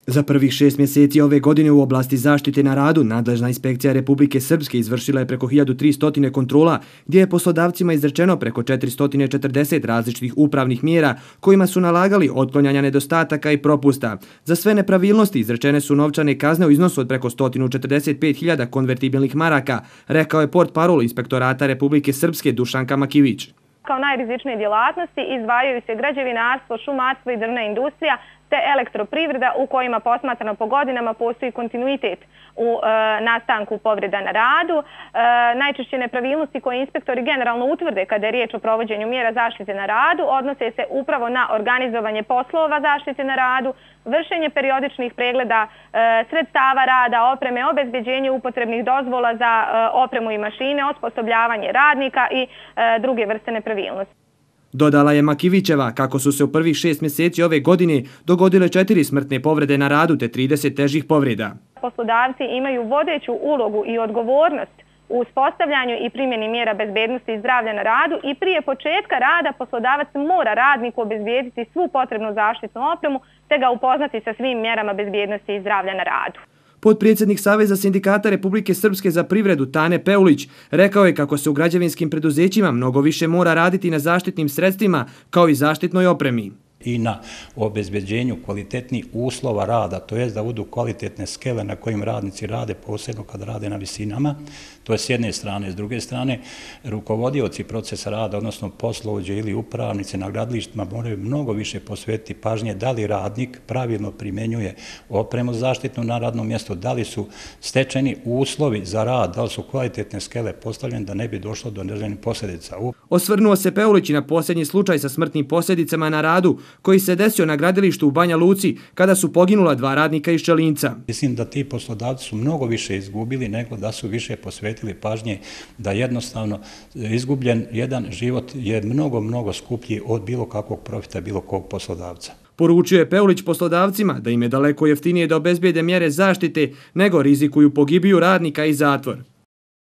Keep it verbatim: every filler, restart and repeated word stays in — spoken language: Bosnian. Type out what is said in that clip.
Za prvih šest mjeseci ove godine u oblasti zaštite na radu nadležna inspekcija Republike Srpske izvršila je preko hiljadu tristo kontrola, gdje je poslodavcima izrečeno preko četiristo četrdeset različitih upravnih mjera kojima su nalagali otklanjanja nedostataka i propusta. Za sve nepravilnosti izrečene su novčane kazne u iznosu od preko sto četrdeset pet hiljada konvertibilnih maraka, rekao je portparol Inspektorata Republike Srpske Dušanka Makivić. Kao najrizičnije djelatnosti izdvajaju se građevinarstvo, šumarstvo i drvna industrija te elektroprivreda u kojima posmatrano po godinama postoji kontinuitet u e, nastanku povreda na radu. E, najčešće nepravilnosti koje inspektori generalno utvrde kada je riječ o provođenju mjera zaštite na radu odnose se upravo na organizovanje poslova zaštite na radu, vršenje periodičnih pregleda e, sredstava rada, opreme, obezbeđenje upotrebnih dozvola za e, opremu i mašine, osposobljavanje radnika i e, druge vrste nepravilnosti. Dodala je Makivićeva kako su se u prvih šest mjeseci ove godine dogodile četiri smrtne povrede na radu te trideset težih povreda. Poslodavci imaju vodeću ulogu i odgovornost u uspostavljanju i primjeni mjera bezbednosti i zdravlja na radu i prije početka rada poslodavac mora radniku obezbijediti svu potrebnu zaštitnu opremu te ga upoznati sa svim mjerama bezbednosti i zdravlja na radu. Potpredsjednik Saveza sindikata Republike Srpske za privredu Tane Peulić rekao je kako se u građevinskim preduzećima mnogo više mora raditi na zaštitnim sredstvima kao i zaštitnoj opremi. I na obezbeđenju kvalitetnih uslova rada, to jest da budu kvalitetne skele na kojim radnici rade, posebno kad rade na visinama. To je s jedne strane. S druge strane, rukovodioci procesa rada, odnosno poslovođe ili upravnice na gradilištima moraju mnogo više posvetiti pažnje da li radnik pravilno primjenjuje opremu zaštitnu na radnom mjestu, da li su stečeni uslovi za rad, da li su kvalitetne skele postavljene da ne bi došlo do neželjenih posljedica. Osvrnuo se Peulić na posljednji slučaj sa smrtnim posljedicama na radu koji se desio na gradilištu u Banja Luci kada su poginula dva radnika iz Čelinca. Mislim da ti poslodavci su mnogo više izgubili nego da su više posvetili pažnje da jednostavno izgubljen jedan život je mnogo, mnogo skuplji od bilo kakvog profita bilo kog poslodavca. Poručio je Peulić poslodavcima da im je daleko jeftinije da obezbijede mjere zaštite nego rizikuju pogibiju radnika i zatvor.